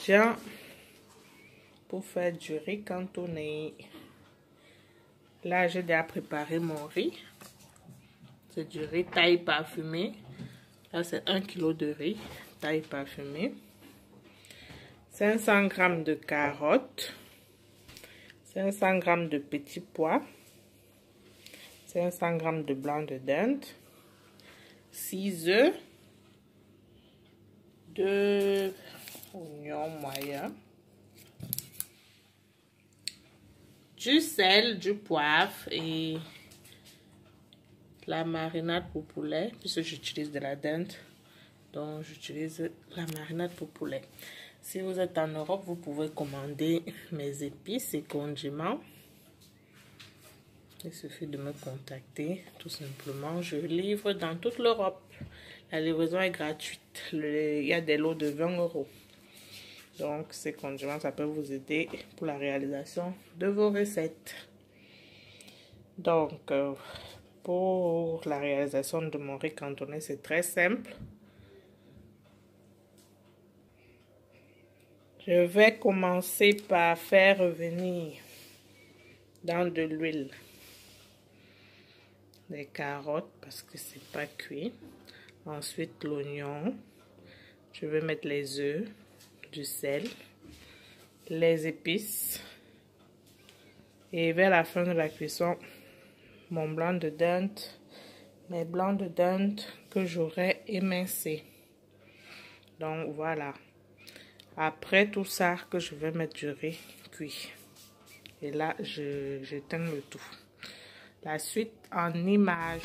ingrédients pour faire du riz cantonais. Là, j'ai déjà préparé mon riz. C'est du riz taille parfumé. Là, c'est 1 kg de riz taille parfumé. 500 g de carottes. 500 g de petits pois. 500 g de blanc de dinde. 6 œufs. 2 oignons moyens. Du sel, du poivre et la marinade pour poulet, puisque j'utilise de la dinde, donc j'utilise la marinade pour poulet. Si vous êtes en Europe, vous pouvez commander mes épices et condiments. Il suffit de me contacter, tout simplement. Je livre dans toute l'Europe. La livraison est gratuite. Il y a des lots de 20 €. Donc, ces condiments, ça peut vous aider pour la réalisation de vos recettes. Donc, pour la réalisation de mon riz cantonais, c'est très simple. Je vais commencer par faire revenir dans de l'huile les carottes parce que c'est pas cuit. Ensuite, l'oignon. Je vais mettre les œufs, du sel, les épices. Et vers la fin de la cuisson, mon blanc de dinde, mes blancs de dinde que j'aurai émincés. Donc voilà. Après tout ça, que je vais mettre du riz cuit. Et là, j'éteins le tout. La suite en images.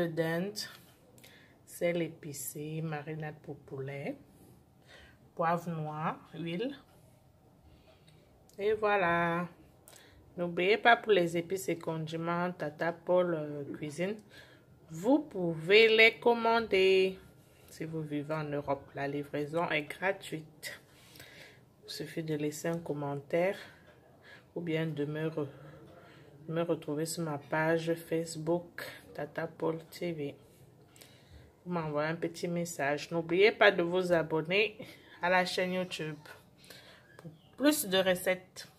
de dinde, sel épicé, marinade pour poulet, poivre noir, huile. Et voilà. N'oubliez pas pour les épices et condiments Tata Paul Cuisine. Vous pouvez les commander. Si vous vivez en Europe, la livraison est gratuite. Il suffit de laisser un commentaire ou bien de me retrouver sur ma page Facebook Tata Paul TV. Vous m'envoyez un petit message. N'oubliez pas de vous abonner à la chaîne YouTube pour plus de recettes.